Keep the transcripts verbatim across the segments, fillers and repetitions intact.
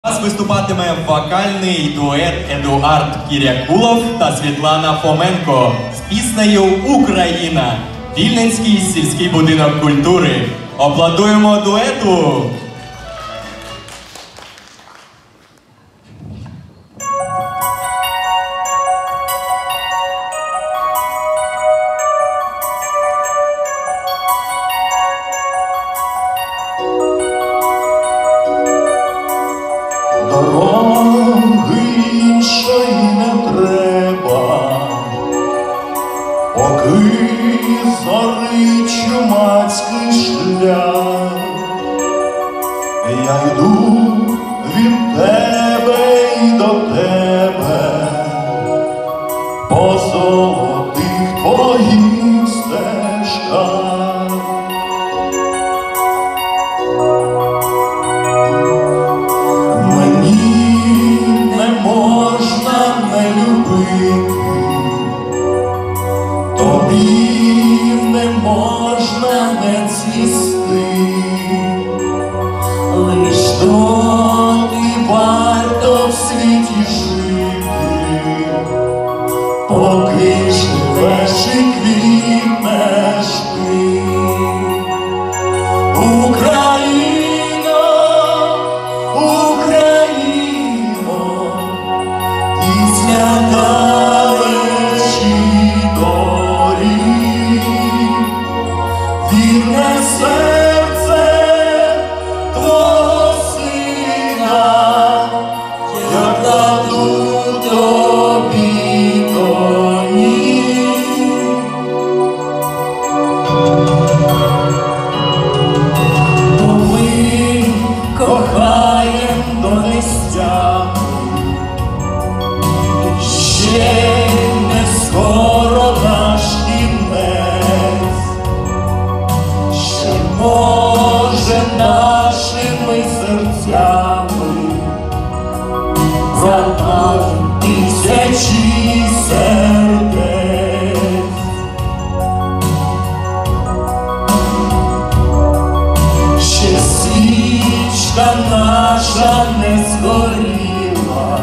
Зараз виступатиме вокальний дует Едуард Кірякулов та Світлана Фоменко з піснею «Україна» – Вільненський сільський будинок культури. Аплодуємо дуету! Дороги іншої не треба, поки зорить чумацький шлях. Я йду від тебе і до тебе по золотих твоїх стежках. Тобі не можна не цвісти, лиш доти варто в світі жити, поки живеш і квітнеш ти. Україно, Україно, пісня вірне серце твого сина, я кладу тобі до ніг. Бо ми кохаєм до нестями, ще не скоро наш кінець. Може, нашими серцями пропав тисячі сердець. Ще свічка наша не згоріла,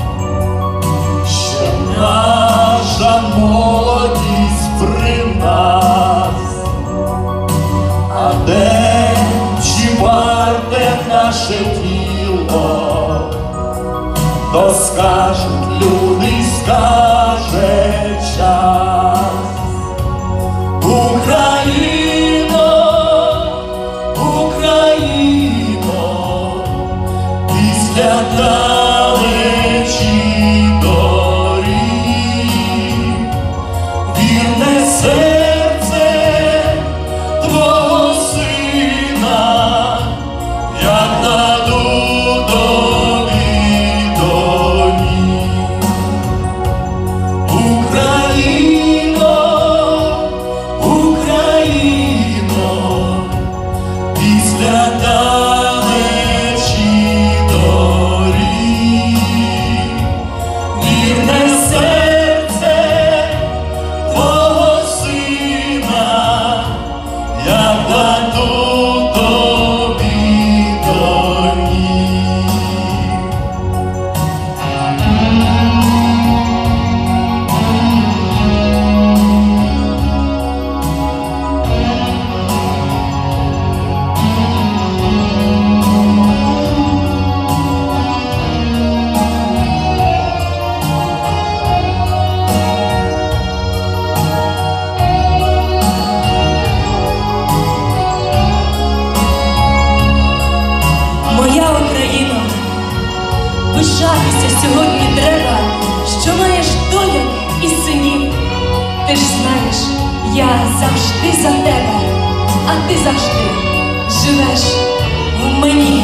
ще наша молодість при нас. А де, чи варте наше тіло, то скажуть люди, скаже час. Україно, Україно, після далечі доріг, вірне серце твого сина, я кладу тобі до ніг. Україно, Україно, після далечі доріг, вірне серце твого сина, я кладу тобі до ніг. Моя Україно, пишатися сьогодні треба, що маєш доньок і синів. Ти ж знаєш, я завжди за тебе, а ти завжди живеш в мені.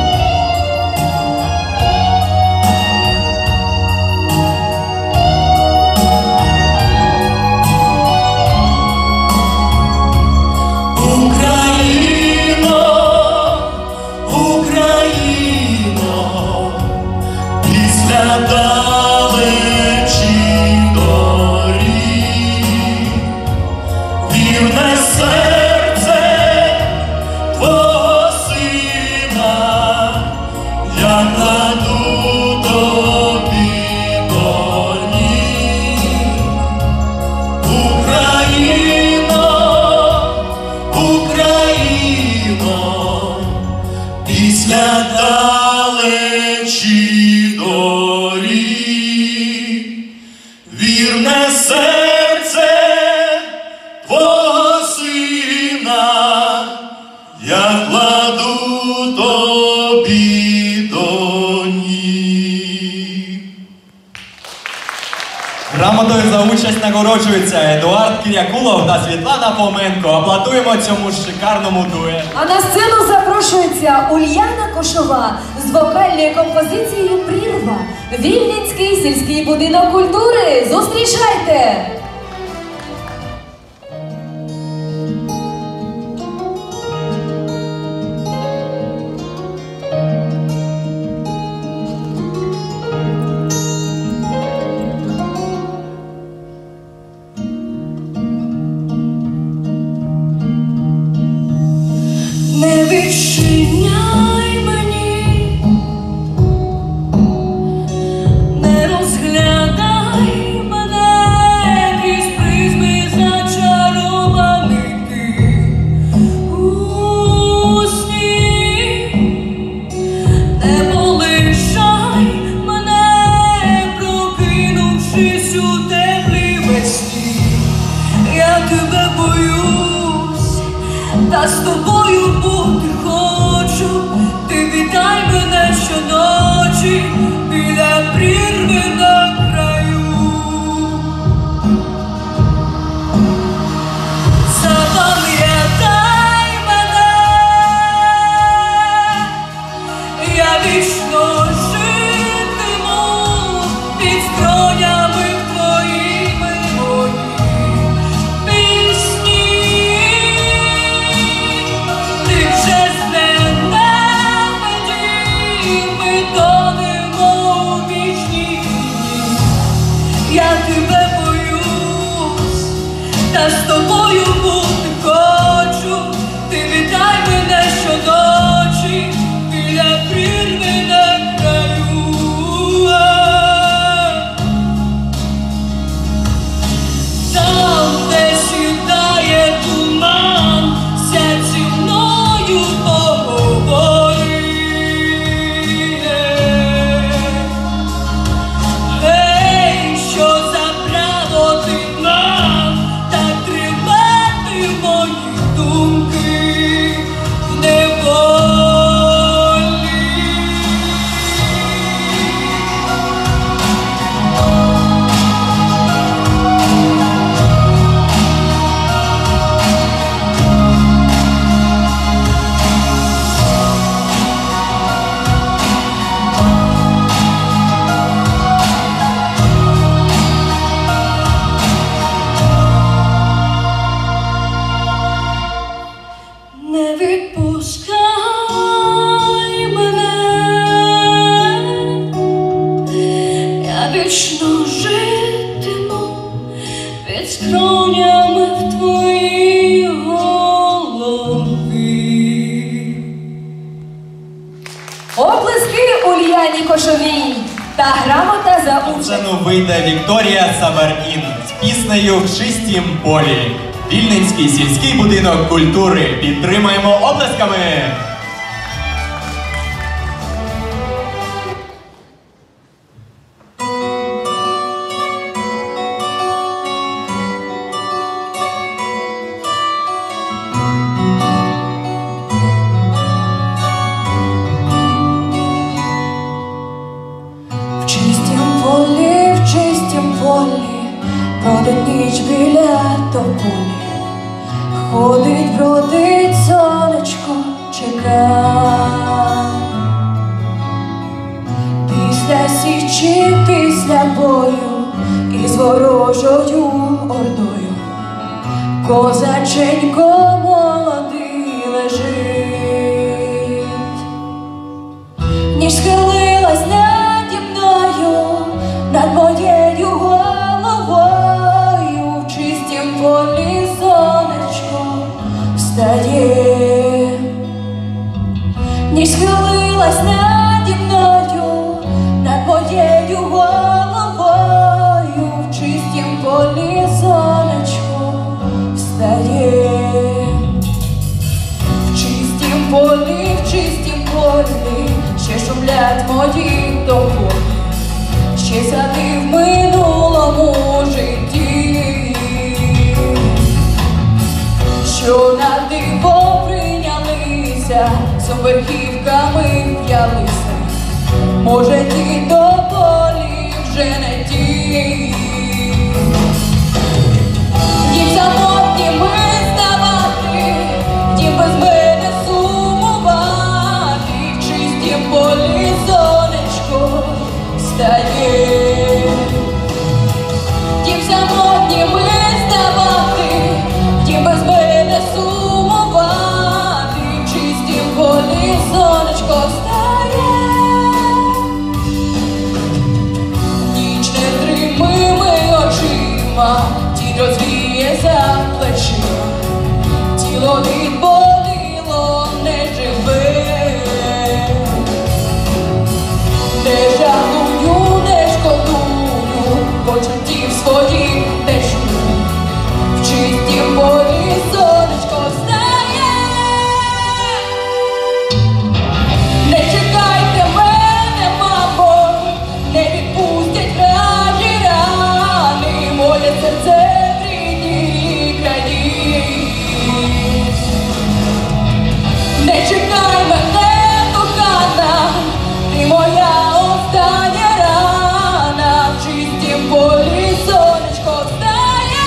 Далечі доріг, вірне серце твого сина, я Грамотою за участь нагороджуються Едуард Кірякулов та Світлана Фоменко. Аплодуємо цьому шикарному дуету. А на сцену запрошується Ульяна Кошова з вокальною композицією «Прірва». Вільненський сільський будинок культури. Зустрічайте! Не відчиняй мені, не розглядай мене крізь призми зачарованих ти у сні, не полишай мене, прокинувшись у теплій весні. Я тебе боюсь, та з тобою бути хочу. Ти вітай мене щоночі біля прірви на краю. Запам'ятай мене, я вічно житиму під скронями твоїми мої пісні. Ти вже зненавидів, ми тонемо у вічній війні. Я тебе боюсь, та з тобою бути хочу. Ти вітай мене щоночі біля прірви на краю. Там, де сідає туман, сядь зі мною поговори. Гей, що за право ти мав так тримати мої думки в неволі? Не відпускай мене, я вічно житиму під скронями в твоїй голові. Оплески Ульяні Кошовій та грамота за На участь. сцену вийде Вікторія Саверін з піснею «В чистім полі». Вільненський сільський будинок культури. Підтримаємо оплесками! В чистім полі, в чистім полі, бродить ніч біля тополі. Ходить, бродить сонечко, чека. Після січі, після бою із ворожою ордою козаченько молодий лежить. Ніж схилилась наді мною, над моєю головою, в чистім полі сонечко встає. Ніж схилилась наді мною, над моєю головою, в чистім полі сонечко встає. В чистім полі, в чистім полі ще шумлять мої тополі, ще сади в минулому житті, що на диво прийнялися, з верхівками в'ялися. Може, ті тополі вже не ті. розвіє за плечима, тіло відболіло, не живе. Не жалую, не шкодую, почуттів своїх не жую, в чистім полі сонечко встає. Не чекайте мене, мамо, не відпустять краї рани, моє серце в рідній країні. Не чекай мене, кохана, ти моя остання рана, в чистім полі сонечко встає.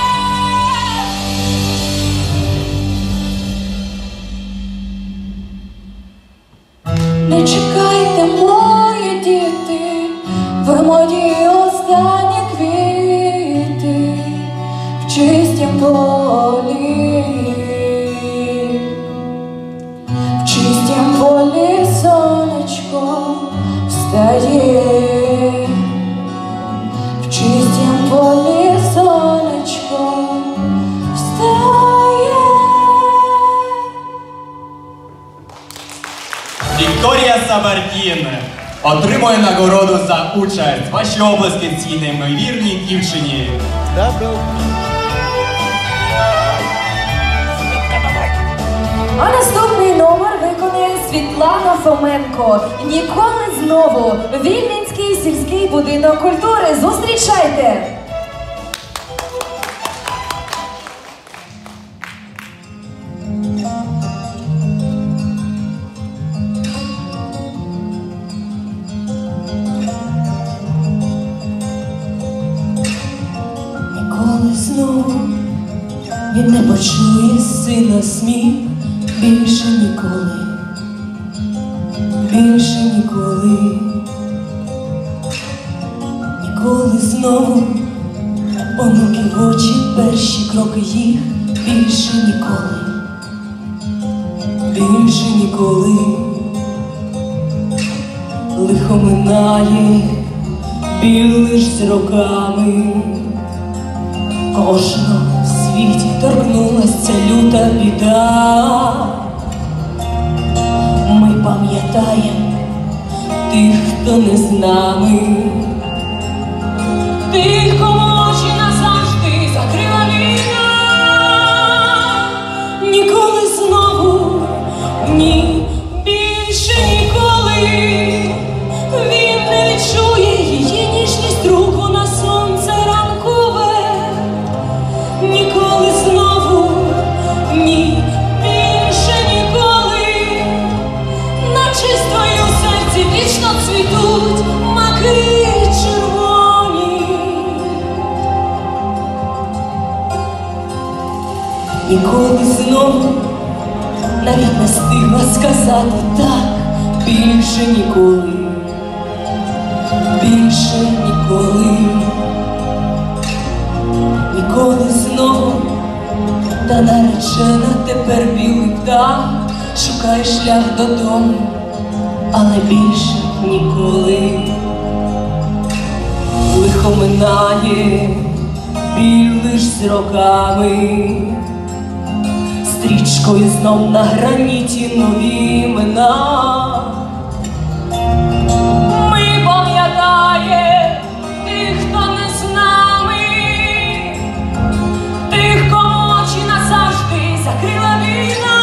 Не чекайте, мої діти, ви мої останні квіти, в чистім полі, в чистім полі сонечко встає, в чистім полі сонечко встає. Вікторія Сабардін отримує нагороду за участь. Ваші обласки цій неймовірній дівчині. А наступний номер виконує Світлана Фоменко. Ніколи знову. Вінницький сільський будинок культури. Зустрічайте! Ніколи знову він не почує сина сміх. Більше ніколи, більше ніколи, ніколи знову онуки в очі, перші кроки їх. Більше ніколи, більше ніколи, лихо минає, біль лиш з роками. Кожного в світі торкнулась ця люта біда. Ми пам'ятаємо тих, хто не з нами, тих, кому очі назавжди закрила війна. Ніколи знову, ні, більше ніколи він не відчує її ніжність руку на сонце ранкове. Ніколи знову, ні, більше ніколи, наче з твою серці вічно цвітуть маки червоні. Ніколи знову навіть не встигла сказати так. Більше ніколи, більше ніколи, ніколи знову. Та наречена тепер білий птах шукає шлях додому, але більше ніколи. Лихо минає, біль лиш з роками, стрічкою знов на граніті нові імена. Ми пам'ятаємо тих, хто не з нами, тих, кому очі назавжди закрила війна.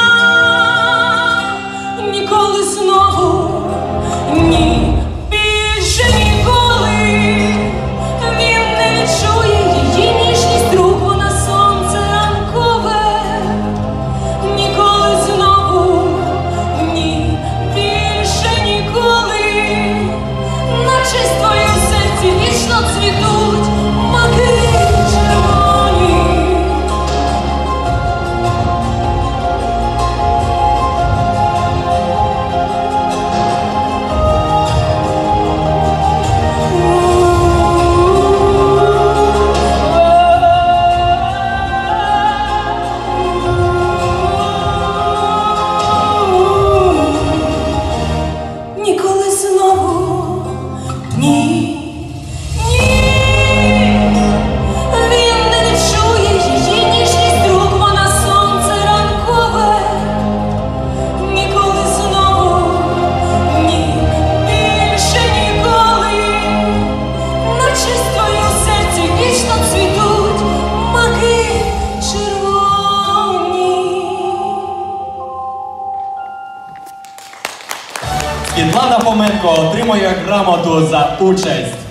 Ніколи знову, ні, більше ніколи він не відчує її ніжність руку на сонце ранкове. Ніколи знову, ні, більше ніколи, наче з твою серці вічно цвітуть маки червоні. Ніколи знову, ні, ні, він не відчує Світлана Фоменко отримує грамоту за участь.